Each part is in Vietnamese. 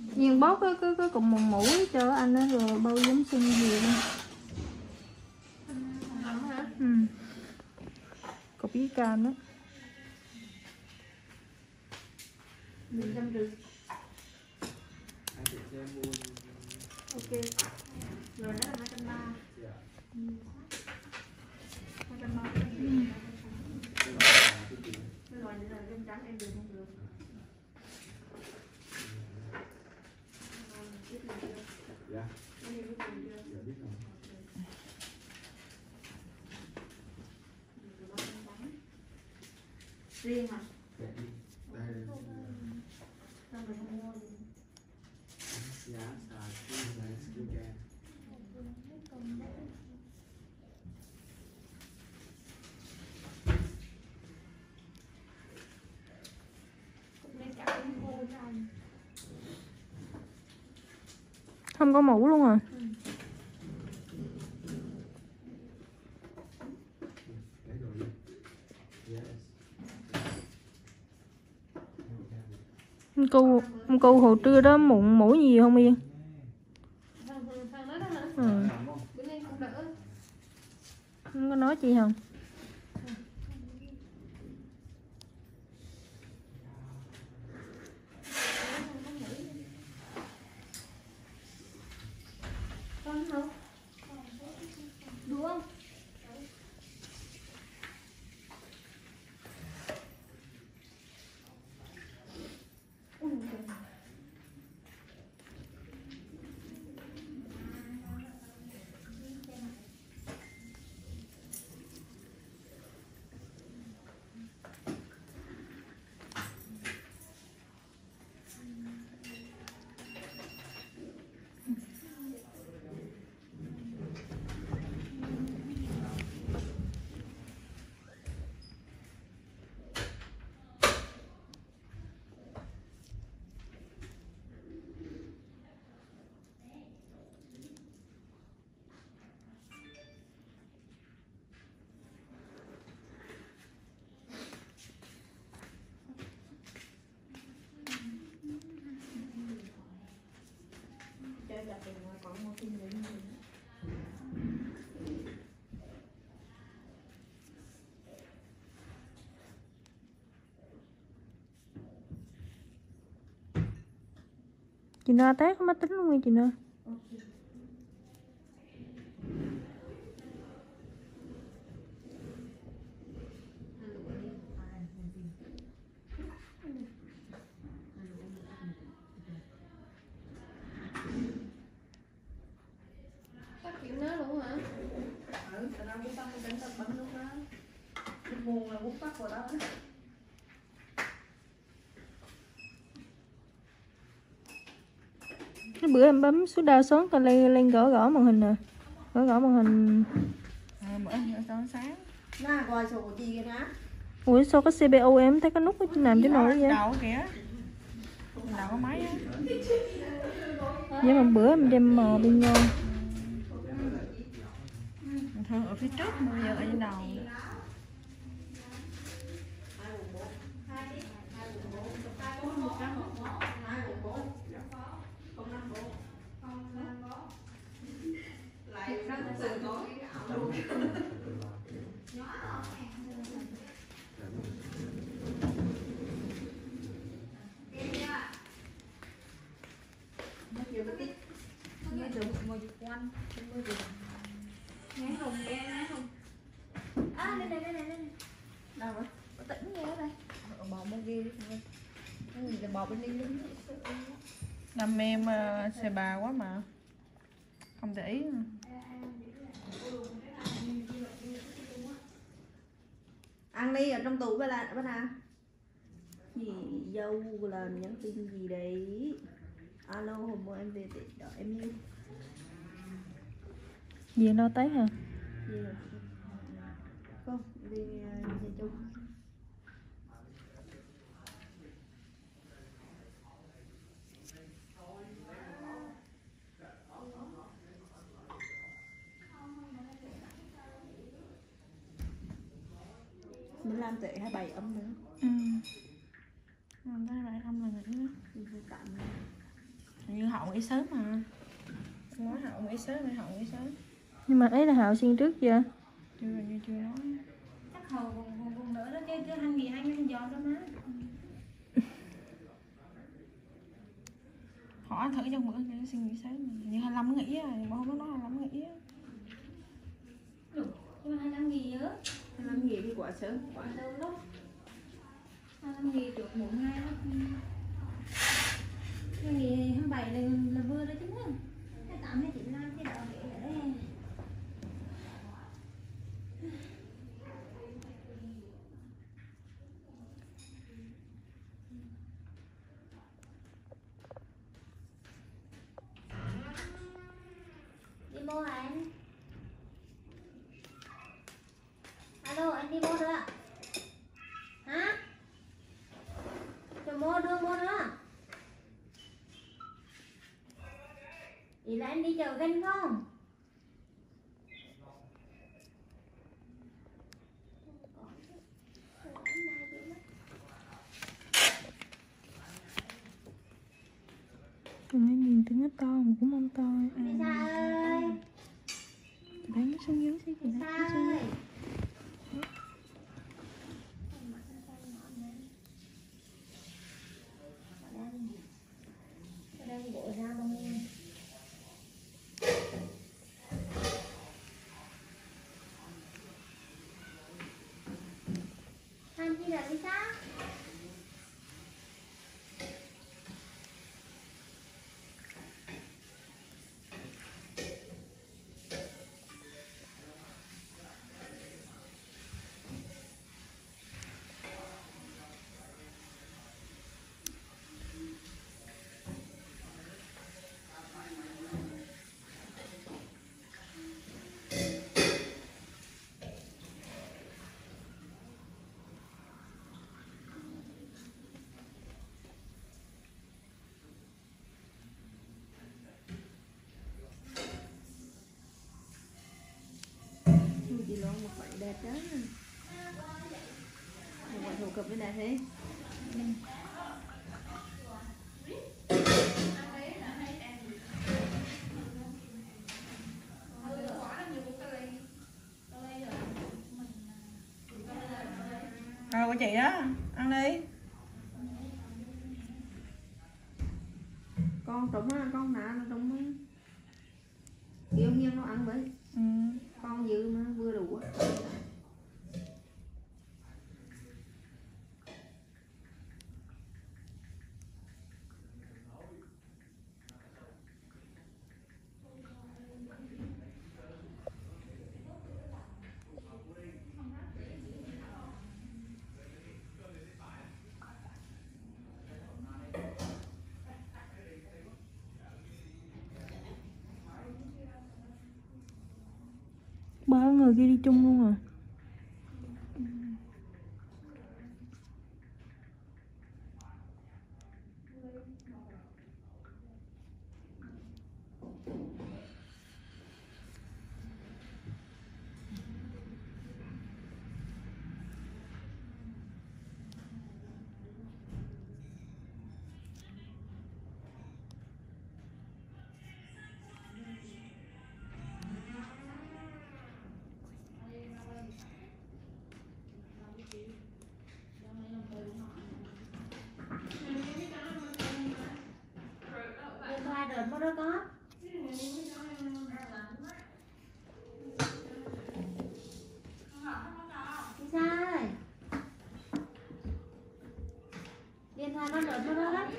Viên bóp cái cùng một mũi cho anh đó rồi bao giống xương gì luôn. Ừ. Cục với cam đó. 150. Ok. Rồi đó là 230. 230. Rồi nữa là lên trắng em được không được. Dạ. Riêng hả? Đây. Sao mình không mua gì? Giá xài skincare. Không có mũ luôn à? Cô hồi trưa đó mụn mũi nhiều không Yên? Ừ. Không có nói chi không? Đúng không? Chị Na tát cái máy tính luôn nha chị Na. Tắt kiểu nó luôn hả? Ừ, tao đâu muốn tắt cái tao bấm lúc đó. Lúc buồn là bút tắt rồi đó. Cái bữa em bấm số đa số tao lên gõ màn hình nè. Gõ màn hình. Bữa sáng sáng. Nó coi sổ của chị kìa ná. Ủa sao có CPU em thấy cái nút nó nằm chỗ nào vậy? Đầu kìa. Đầu có máy á. Nhưng mà bữa em đem mò bên nhau. Thường ở phía trước mà bây giờ ở trên đầu. Nghe được ngồi quanh. Nghe không? Nghe không? À, đây. Đâu rồi? Có tỉnh nghe đây. Bò bên kia đi. Cái gì là bò bên đi. Đam em xe bà quá mà. Không để ý. Ăn đi, ở trong tủ bên nào? Chị dâu là nhắn tin gì đấy? Alo, hôm bữa em về để đợi em yêu. Gì nó tát hả? Gì rồi? Không, đi về chung. Mình làm tệ 27 âm nữa. Ừ. Thấy vậy không là nghỉ. Mình phải tạm như Hậu nghỉ sớm mà. Nói Hậu nghỉ sớm hay Hậu nghỉ sớm. Nhưng mà ấy là Hạo xin trước chưa? Chưa, như chưa nói. Chắc Hậu còn nữa đó chứ anh nghỉ anh dọn đó má. Hỏi thử trong bữa cái xin nghỉ sớm như 25 nghỉ á, mà không có nói 25 nghỉ á. Nhưng mà 25 nghỉ nữa. 25 nghỉ thì quá sớm. Quá lâu lắm. 25 nghỉ được 4 ngày đó. Nhưng nghỉ 27 là vừa đó chứ nữa. 28 hay 9 năm thì đỡ nghỉ ở đây. Đi mua hả anh? Alo, anh đi mua rồi ạ? Hả? Cho mua nữa. Ý là anh đi chợ gần không? Tụi nó nhìn tiếng nó to mà cũng không to. Chị Sa ơi. Chị bán nó xuống dưới xí chị Sa nó xuống dưới. ơi. Đang gội ra bằng Tham chi là đi sao? Chị lo một váy đẹp đó. Một váy thổ cẩm bên này thế. Rồi của chị đó, ăn đi. Con trống á, con nã nó trống á. Yêu nghiêng nó ăn với. Ừ. Con dư mà vừa đủ á. Ba người kia đi chung luôn à. Điện thoại đợt bao đó con? Chị Sa ơi. Điện thoại nó đợt bao đó đấy.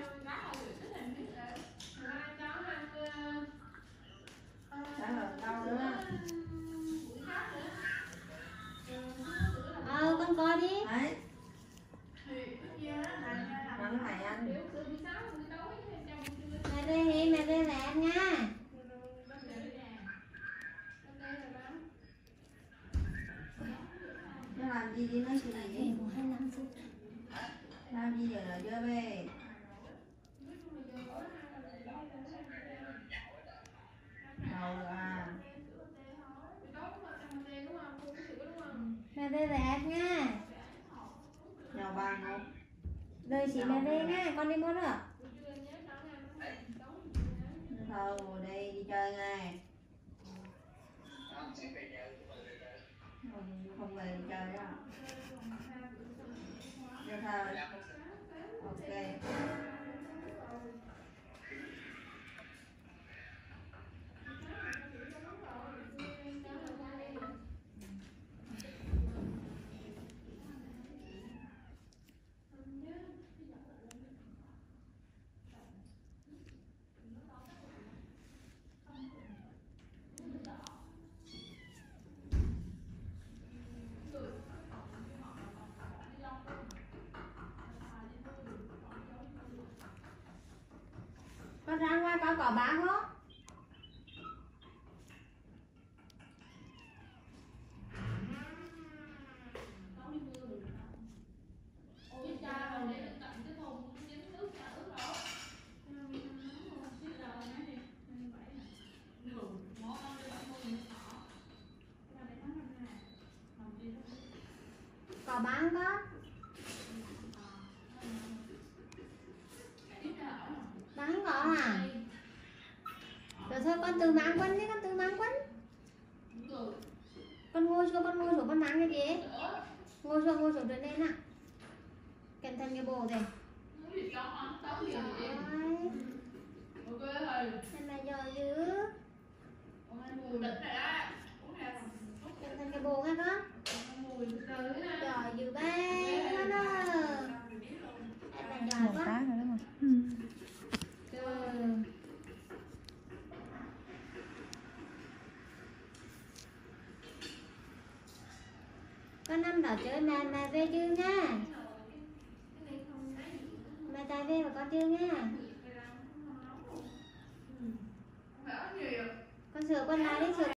Con coi đi. Đấy. Nó phải ăn. Mẹ đây hi, mẹ đây là ăn nha. Nó làm gì đi nói chuyện gì? Làm gì giờ là chưa về? Đâu à? Mẹ đây là ăn nha. Nhào bàn không? Đời chị mẹ đây nha, con đi mua nữa. Thơ ngồi đây đi chơi ngay. Không về đi chơi đó. Giao Thơ. Ok. Con ra ngoài coi cỏ bán không? Cỏ bán con? Bán cỏ à? Rồi thôi con tự mang quấn đi, con tự mang quấn. Con ngồi xuống con mang cái gì? Ngồi xuống trở lên ạ. Cẩn thận cái bộ này. Em là giỏi dữ. Cẩn thận cái bộ nghe con. Giỏi dữ bé con ơi. Em là giỏi Một quá. cái rồi đó mà. Ừ. Con năm đó chơi mẹ về chưa nha. Mẹ tại về và con chưa nha. Con sửa con lại đi, sửa